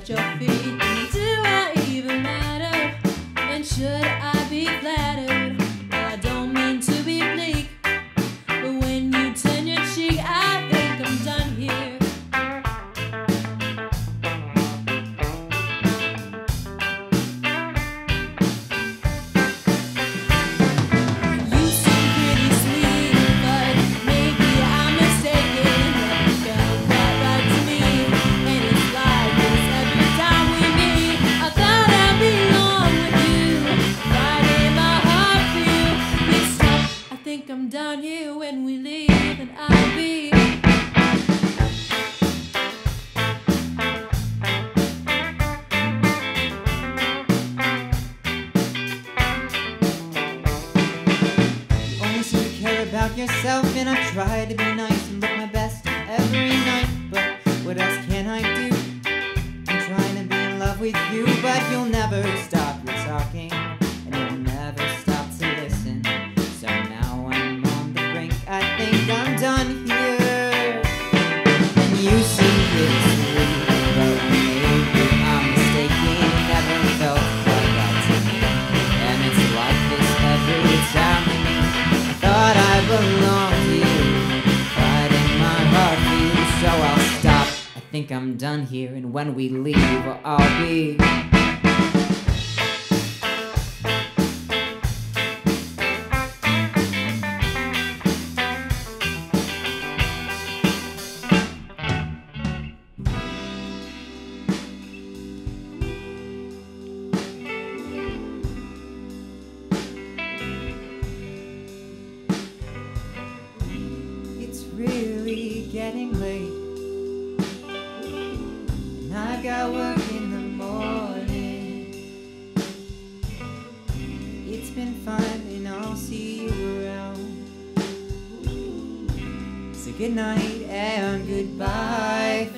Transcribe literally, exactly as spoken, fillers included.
at your feet. Do I even matter? And should I be flattered? Well, I don't mean to be bleak, but when you turn your cheek, I think I'm done here. I'm down here when we leave, and I'll be You only seem to care about yourself, and I try to be nice and look my best every night. But what else can I do? I'm trying to be in love with you, but you'll never stop your talking, and you'll never stop to listen. So now I'm on the brink, I think I'm done here. And you seem pretty sweet, but maybe I'm mistaken. It never felt like that to me, and it's like this every time we meet. I thought I belonged to you, fighting my heart for you. So I'll stop, I think I'm done here, and when we leave, I'll be really getting late, and I've got work in the morning. It's been fun, and I'll see you around. So good night and goodbye.